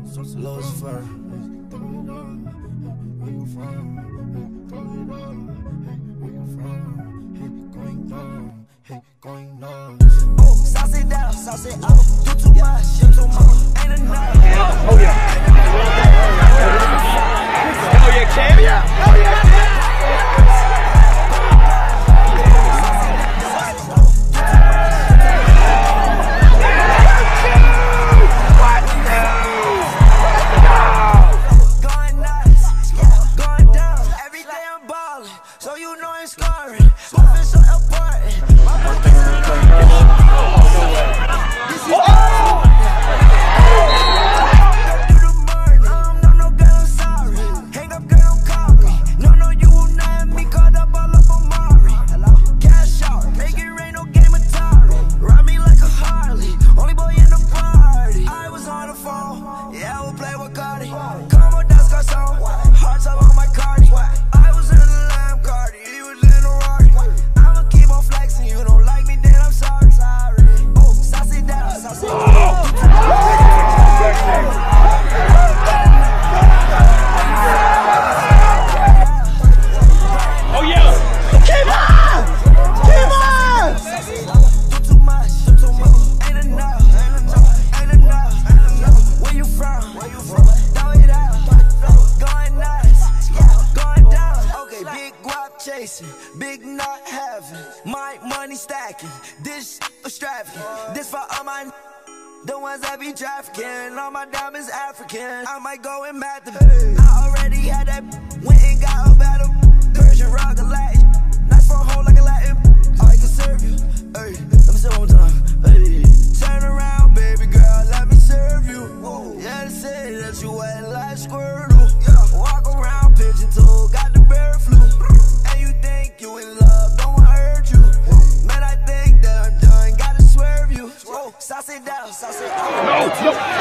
Lucifer. Sauce it up, do too much, ain't enough. Oh yeah. Hell yeah, Cam. Hell yeah. Going nuts, going down. Every day I'm ballin', so you know I'm scoring. My fish so important. My pockets big not having, my money stacking, this extravagant, this for all my the ones that be trafficking, all my diamonds African, I might go and mad them, I already had that, went and got a battle, Persian rock a Latin, nice for a hole like a Latin, I can serve you, hey, let me say one more time, hey, turn around baby girl, let me serve you, yeah they say that you wet like Squirtle, walk around pigeon toe, got the bird flu. You in love, don't wanna hurt you. Man, I think that I'm done, gotta swerve you. Sauce it down, sauce it up. No.